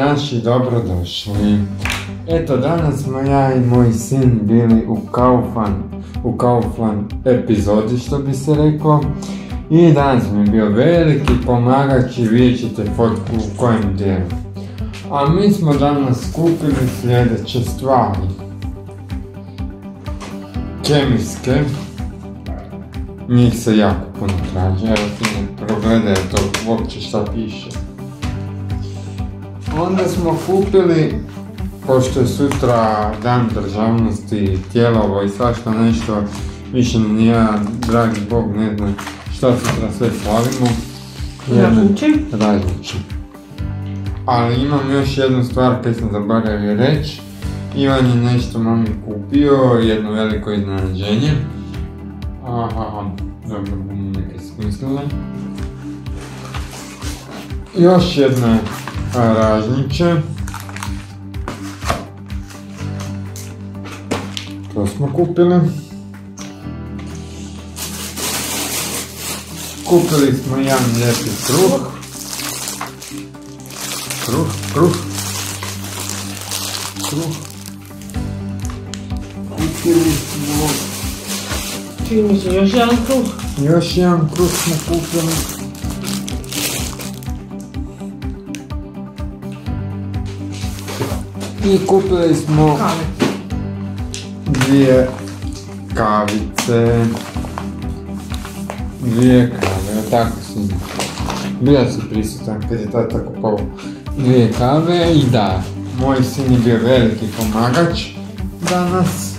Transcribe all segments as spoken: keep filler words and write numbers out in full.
naši, dobrodošli. Eto, danas smo ja i moj sin bili u Kaufland, u Kaufland epizodi, što bi se reklo. I danas mi je bio veliki pomagač i vidjet ćete fotku u kojem dijelu. A mi smo danas kupili sljedeće stvari. Kemijske. Njih se jako puno traži, evo ti ne progledaj to uopće šta piše. Onda smo kupili, pošto je sutra dan državnosti, tijelovo i svašta nešto, više ni ja, dragi Bog, ne znam šta sutra sve slavimo. Različim? Različim. Ali imam još jednu stvar koju sam zaboravio reći. Ivan je nešto mami kupio, jedno veliko iznenađenje. Aha, dobro, budemo neke smislile. Još jedne ražnjiće. To smo kupili. Kupili smo jedan lijepi kruh. Kruh, kruh. Kruh. Kupili smo... Čini mi se još jedan kruh. Još jedan kruh smo kupili. I kupili smo... Kave. Dvije kavice. Dvije kave, tako si. Bio si prisutan kad je tata kupovao dvije kave i da, moj sin je bio veliki pomagač danas.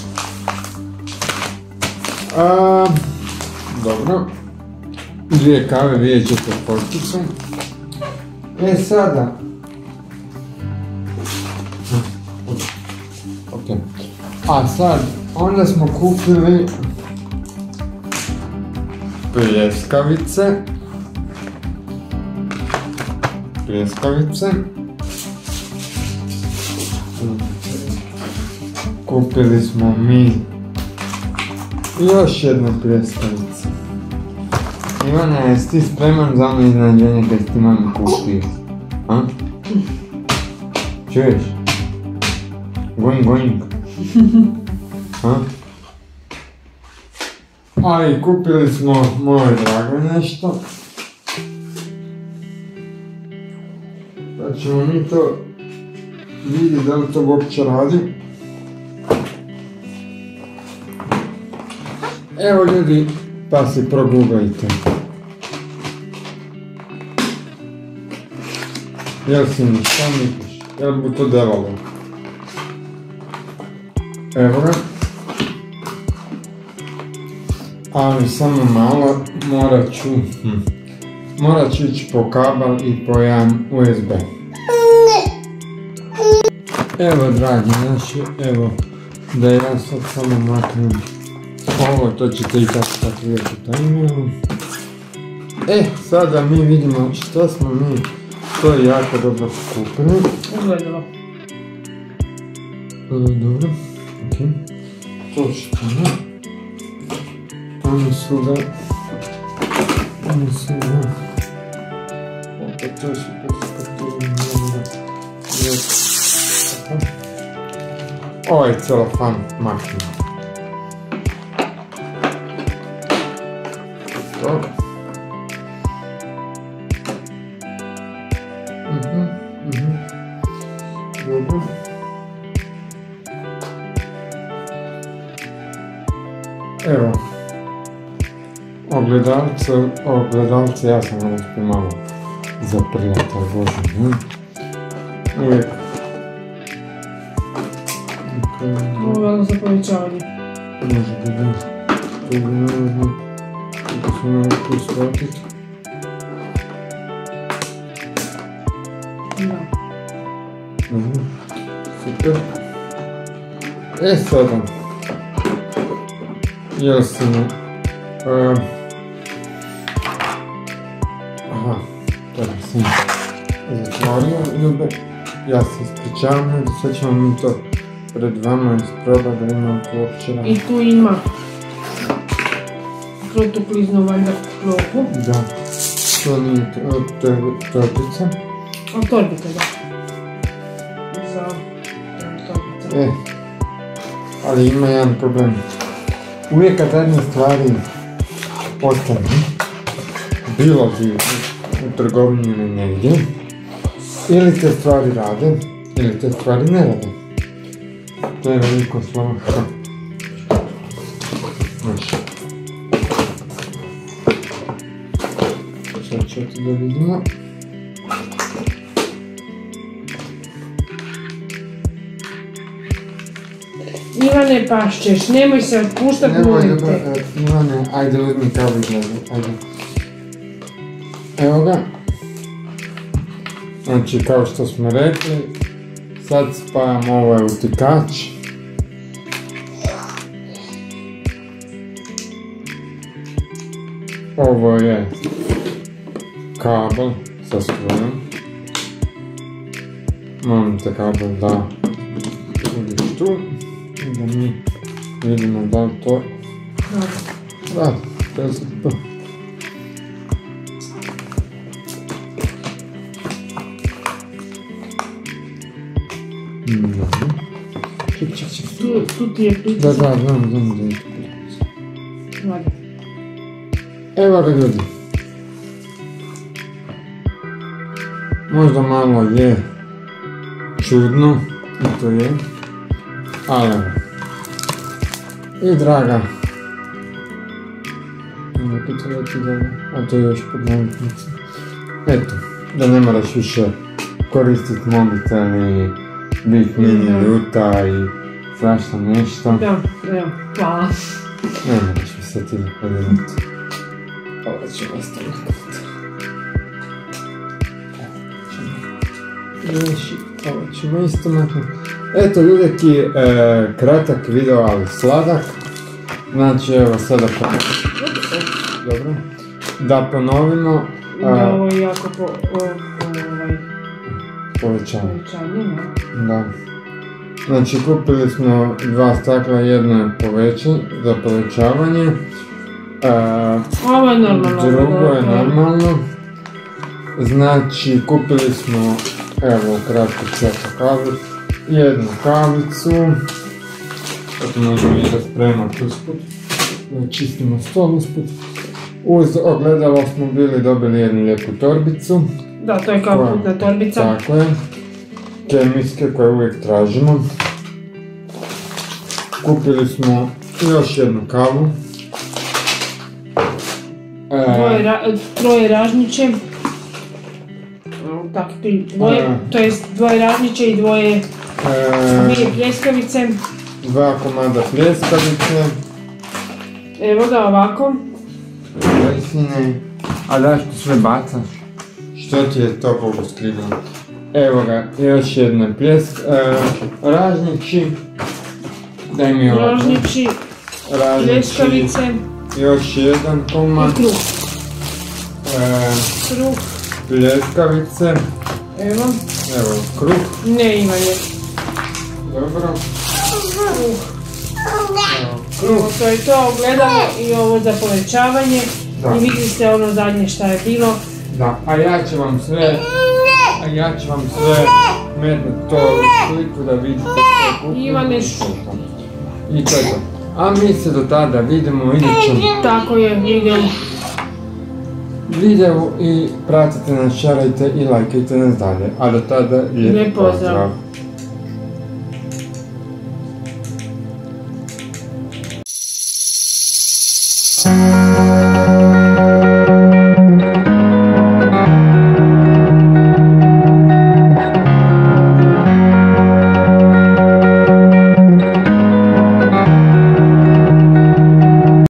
A, dobro. Dvije kave, vidjet ćete fotkicu. E sada... Ok. A sad, onda smo kupili pljeskavice. Pljeskavice. Kupili smo mi još jednu pljeskavicu. Ivana, jesi ti spreman za ono iznenađenje kad si ti mami kupio? A? Čuješ? Going, going. A? A i kupili smo moje drage nešto. Pa ćemo mi to vidjeti da li to uopće radi. Evo ljudi, pa si proguglajte. Jel si mi, šta misliš? Jel bi to delalo? Evo ga. Ali samo malo, morat ću, hm, morat ću ići po kabel i po jedan U S B. Evo dragi naši, evo, da ja sad samo maknem ovo, to ćete i tako tako vidjeti u tajmelu. E, sada mi vidimo što smo mi to jako dobro kupili. Ugledalo. Dobro, ok. To što ne. Oni su da... Oni su da... Opet to su perspektivni djelje. Ovaj celofan maknemo. To. Mhm, mhm. Dobro. Evo. Ogledalce, ogledalce, ja sam uspio malo zaprijatelj, bože, ne? Uvijek. Ovo je za povećavanje. Može da da. To bi naravno, kako se malo tu shvatiti. Da. Mhm, super. E sada. Ja sam... Uh, aha, tada sam zatvorio ljube. Ja se ispričavam, sad ćemo mi to pred vama isprobati da imam to uopće radi. I tu ima protukliznu valjda klopu. Da, to nije torbica. A torbika, da. E, ali ima jedan problem. Uvijek kad jedne stvari ostane, bilo bi u trgovini ili negdje, ili te stvari rade, ili te stvari ne rade. To je veliko slovo. Znači. Sad ću ti da vidimo. Ivane, pašćeš, nemoj se otpuštat, molim te. Ivane, ajde uzmi kao izgleda, ajde. Evo ga. Znači, kao što smo rekli, sad spajamo ovaj utikač. Ovo je kabel sa strujom. Molim te kabel da uđeš tu i da mi vidimo da li to radi. Bez to. Ček, ček, ček. Tu ti je pritisak. Da, da, znam, znam da je to pritisak. Vadi. Evo ga ljudi. Možda malo je čudno, i to je, ali evo. I draga, ne pitala ti da, a to je još pod naviknicom. Eto, da ne moraš više koristiti mobitel i biti mini ljuta i svašta nešto. Da, evo, hvala. Ne moraš mi se ti zapodirati. Ovo ćemo ostaviti. Ovo ćemo isto maknuti. Eto ljudeki, e, kratak video, ali sladak. Znači evo sada pa... Dobro. Da ponovimo. Da, ovo je jako po... ovaj... Povećanje. Povećanje, ne? Da. Znači kupili smo dva stakla, jedno je povećanje, za povećavanje. E, Ovo je normalno. Drugo je normalno. Znači kupili smo, evo kratko ću ja pokazati, jednu kavicu. Zato možemo i da spremati usput. Da čistimo stol usput. Uz ogledalo smo bili dobili jednu lijepu torbicu. Da, to je kao putna torbica. Tako je. Kemijske koje uvijek tražimo. Kupili smo još jednu kavu. Dvoje, ra, troje ražnjiće. Tak, dvoje, to jest dvoje ražnjiće i dvoje e, dvije pljeskavice. Dva komada pljeskavice. Evo ga ovako. Sine, a zašto sve bacaš? Što ti je to Bogu skrivilo? Evo ga, još jedna pljesk, e, ražnjići. Daj mi ovako. Ražnjići, pljeskavice. Još jedan komad. I kruh. E, kruh. Pljeskavice. Evo. Evo, kruh. Ne ima je. Dobro. Kruh. Evo, kruh. To je to, ogledalo i ovo za povećavanje. Da. I vidjeli ste ono zadnje šta je bilo. Da, a ja ću vam sve, a ja ću vam sve metnuti to u sliku da vidite što kupim. Ivane. I to je to. A mi se do tada vidimo u idućem Tako je, vidjeli. videu i pratite nas, šarajte i lajkajte nas dalje. A do tada lijep Lijep pozdrav. pozdrav.